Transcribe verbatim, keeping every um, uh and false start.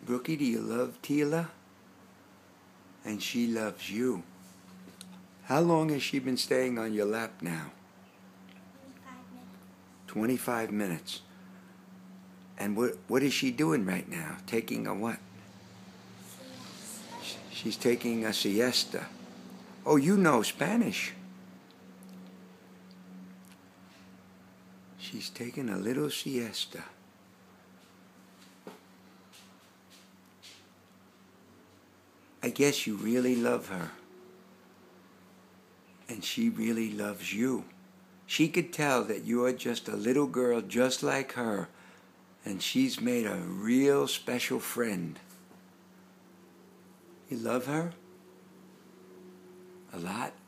Brookie, do you love Teela? And she loves you. How long has she been staying on your lap now? twenty-five minutes. twenty-five minutes. And what what is she doing right now? Taking a what? Siesta. She's taking a siesta. Oh, you know Spanish. She's taking a little siesta. I guess you really love her. And she really loves you. She could tell that you're just a little girl just like her, and she's made a real special friend. You love her? A lot?